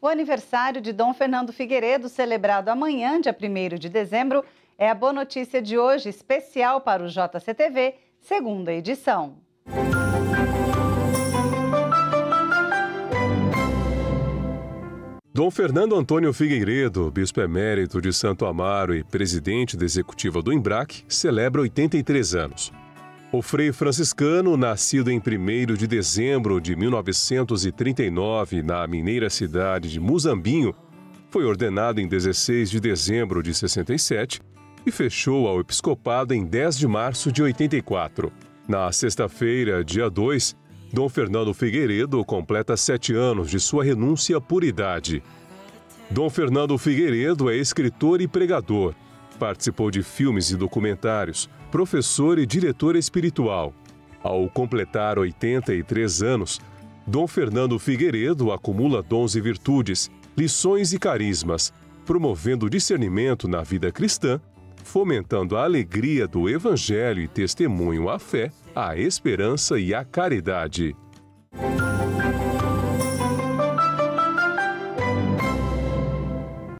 O aniversário de Dom Fernando Figueiredo, celebrado amanhã, dia 1º de dezembro, é a boa notícia de hoje, especial para o JCTV, segunda edição. Dom Fernando Antônio Figueiredo, bispo emérito de Santo Amaro e presidente da executiva do Embrac, celebra 83 anos. O frei franciscano, nascido em 1º de dezembro de 1939 na mineira cidade de Muzambinho, foi ordenado em 16 de dezembro de 67 e fechou ao episcopado em 10 de março de 84. Na sexta-feira, dia 2, Dom Fernando Figueiredo completa 7 anos de sua renúncia por idade. Dom Fernando Figueiredo é escritor e pregador. Participou de filmes e documentários, professor e diretor espiritual. Ao completar 83 anos, Dom Fernando Figueiredo acumula dons e virtudes, lições e carismas, promovendo o discernimento na vida cristã, fomentando a alegria do Evangelho e testemunho à fé, à esperança e à caridade.